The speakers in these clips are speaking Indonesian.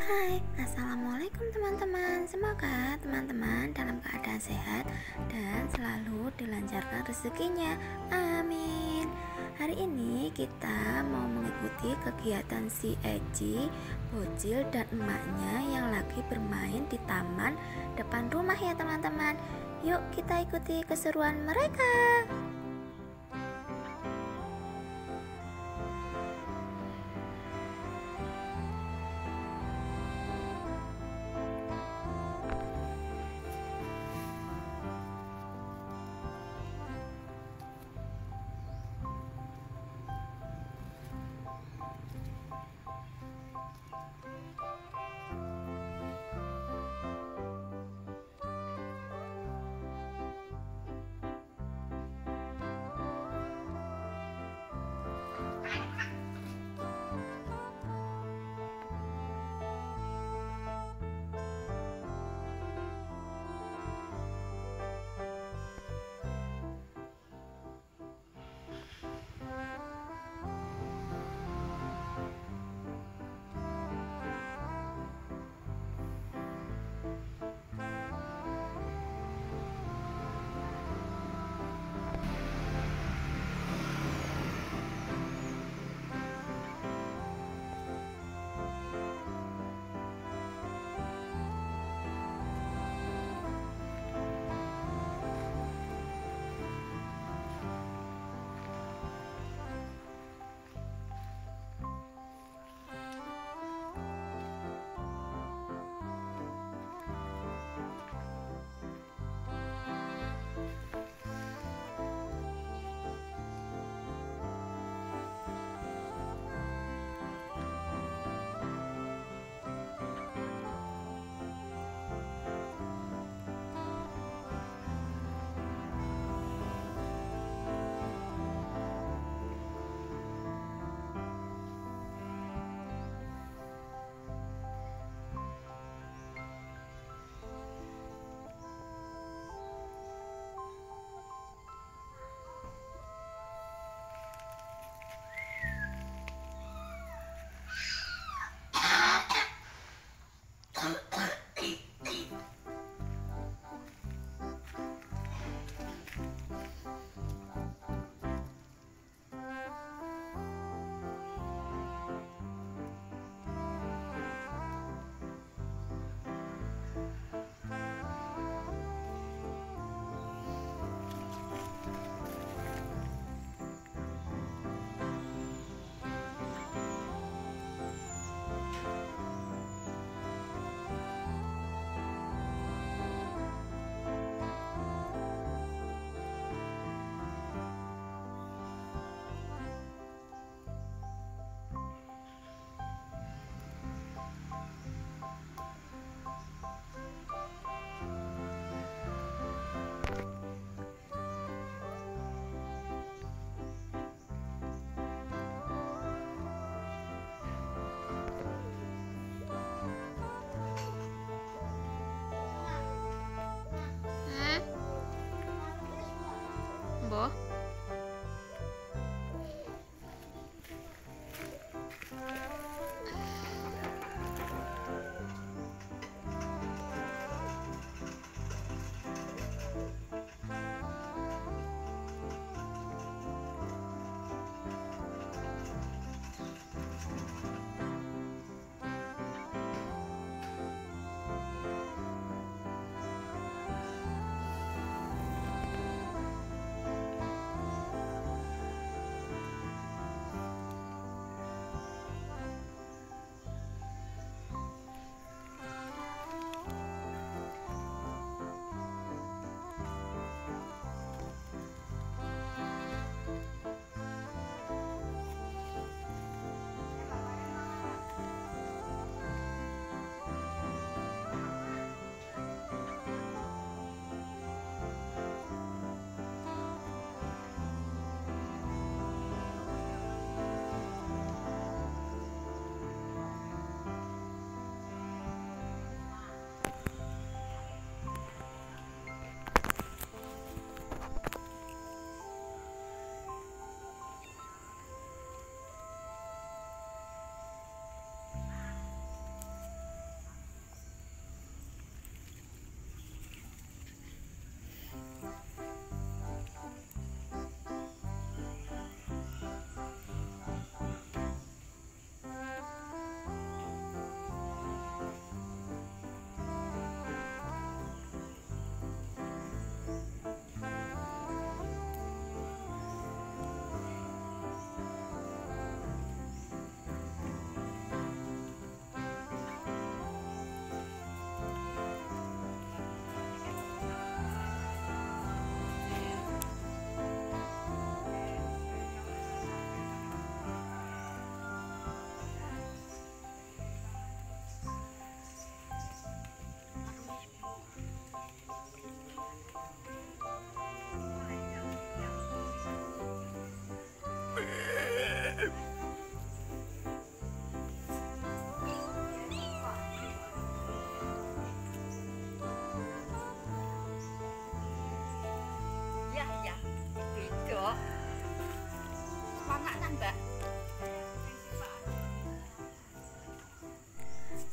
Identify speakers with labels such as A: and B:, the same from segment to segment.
A: Hai, assalamualaikum teman-teman. Semoga teman-teman dalam keadaan sehat dan selalu dilancarkan rezekinya. Amin. Hari ini kita mau mengikuti kegiatan si Eci, Bocil dan emaknya yang lagi bermain di taman depan rumah ya teman-teman. Yuk kita ikuti keseruan mereka.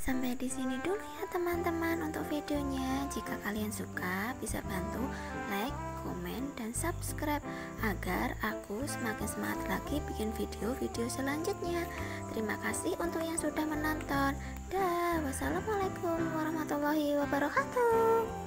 A: Sampai di sini dulu ya teman-teman untuk videonya. Jika kalian suka, bisa bantu like, komen, dan subscribe agar aku semakin semangat lagi bikin video-video selanjutnya. Terima kasih untuk yang sudah menonton. Dah, wassalamualaikum warahmatullahi wabarakatuh.